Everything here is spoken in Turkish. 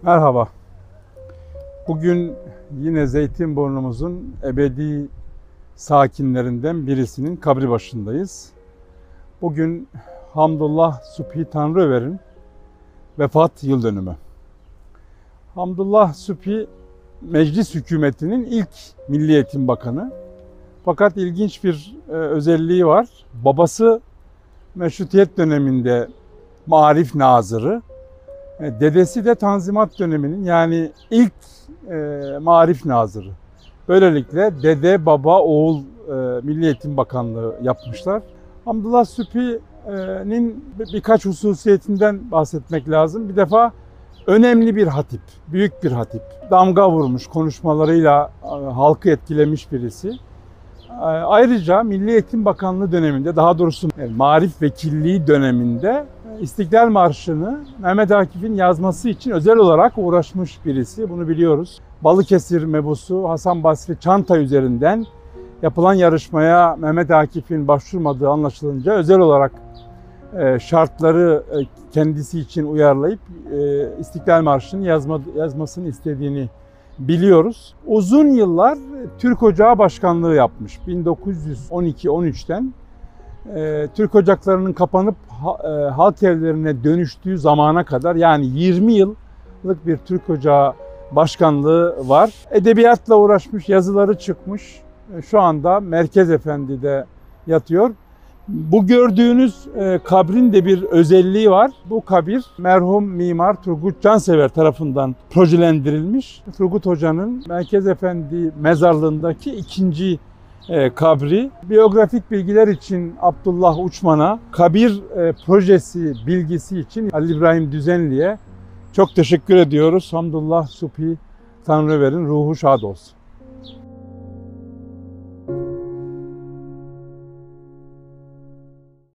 Merhaba. Bugün yine Zeytinburnumuzun ebedi sakinlerinden birisinin kabri başındayız. Bugün Hamdullah Subhi Tanrıöver'in vefat yıl dönümü. Hamdullah Subhi meclis hükümetinin ilk Milli Eğitim Bakanı. Fakat ilginç bir özelliği var. Babası Meşrutiyet döneminde Maarif Nazırı. Dedesi de Tanzimat döneminin yani ilk Maarif Nazırı. Böylelikle dede, baba, oğul Milli Eğitim Bakanlığı yapmışlar. Hamdullah Subhi'nin birkaç hususiyetinden bahsetmek lazım. Bir defa önemli bir hatip, büyük bir hatip. Damga vurmuş konuşmalarıyla halkı etkilemiş birisi. Ayrıca Milli Eğitim Bakanlığı döneminde, daha doğrusu Maarif Vekilliği döneminde İstiklal Marşı'nı Mehmet Akif'in yazması için özel olarak uğraşmış birisi. Bunu biliyoruz. Balıkesir mebusu Hasan Basri Çanta üzerinden yapılan yarışmaya Mehmet Akif'in başvurmadığı anlaşılınca özel olarak şartları kendisi için uyarlayıp İstiklal Marşı'nı yazmasını istediğini biliyoruz. Uzun yıllar Türk Ocağı Başkanlığı yapmış. 1912-13'ten Türk ocaklarının kapanıp halk evlerine dönüştüğü zamana kadar, yani 20 yıllık bir Türk Ocağı Başkanlığı var. Edebiyatla uğraşmış, yazıları çıkmış. Şu anda Merkez Efendi'de yatıyor. Bu gördüğünüz kabrin de bir özelliği var. Bu kabir merhum mimar Turgut Cansever tarafından projelendirilmiş. Turgut Hoca'nın Merkez Efendi mezarlığındaki ikinci kabri. Biyografik bilgiler için Abdullah Uçman'a, kabir projesi bilgisi için Ali İbrahim Düzenli'ye çok teşekkür ediyoruz. Hamdullah Subhi Tanrıöver'in ruhu şad olsun.